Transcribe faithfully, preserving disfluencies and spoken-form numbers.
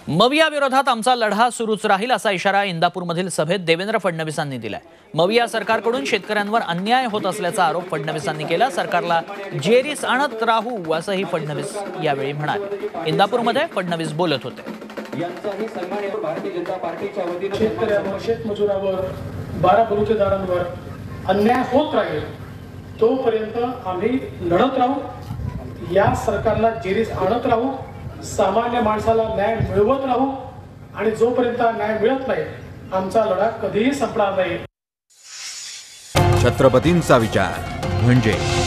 मविया विरोधात आमचा लढा सुरूच राहील असा इशारा इंदापूरमधील सभेत देवेंद्र फडणवीसांनी दिलाय। मविया सरकारकडून शेतकऱ्यांवर अन्याय होत असल्याचा आरोप फडणवीसांनी केला। सरकारला जेरीस आणत राहू असंही फडणवीस यावेळी म्हणाले। इंदापूरमध्ये फडणवीस बोलत होते। शेतकऱ्यांवर, शेतमजुरांवर, बारा बलुतेदारांवर अन्याय होत राहील तोपर्यंत आम्ही लढत राहू, या सरकारला जेरीस आणत राहू, सामान्य माणसाला न्याय मिळवत राहू आणि जोपर्यंत न्याय मिळत नाही आमचा लढा कधीही संपणार नाही। छत्रपतींचा विचार म्हणजे